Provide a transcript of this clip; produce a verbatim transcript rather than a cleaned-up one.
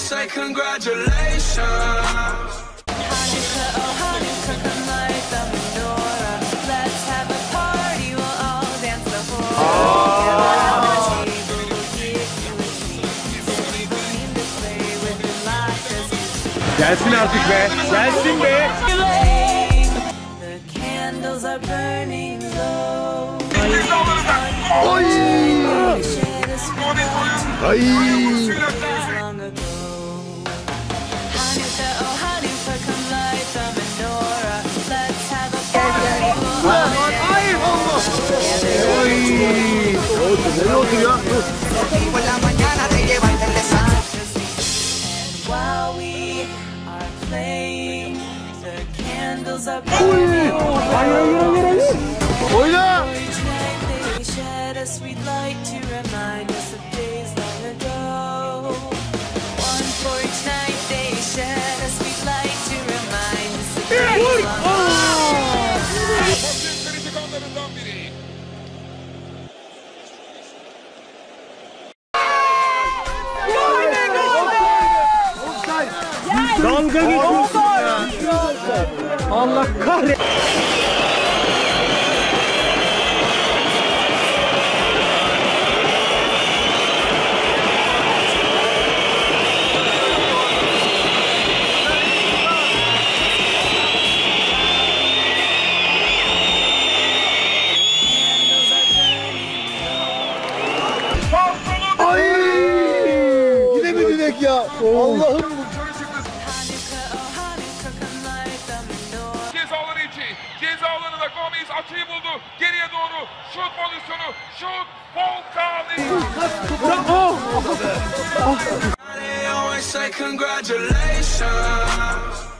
say congratulations. Hanukkah, oh Hanukkah, come light the menorah. Let's have a party, we'll all dance the whole night. The table will give you a treat. Everything to play with and laugh as you Gelsin artık be. Gelsin be. The candles are burning low. Oy. Ay. Long ago. Hanukkah, oh Hanukkah, come light the menorah. Let's have a party, we'll all Ay Allah. Oy. Ne oldu ya? And while we are playing, the candles are burning. Oyna. Each night they shed a sweet light to remind us of days long ago. One for each night they shed a sweet light to remind us of days long ago. Kritik anlarından biri. Dalga geçiyorsun ya. Allah kahretsin. Ay! Yine mi direk ya? Allah'ım. Hanukkah, oh Hanukkah, come light the menorah. Cezaları içi. Ceza alanında Gomez açıyı buldu. Geriye doğru şut pozisyonu. Şut. Volkan. They always say congratulations.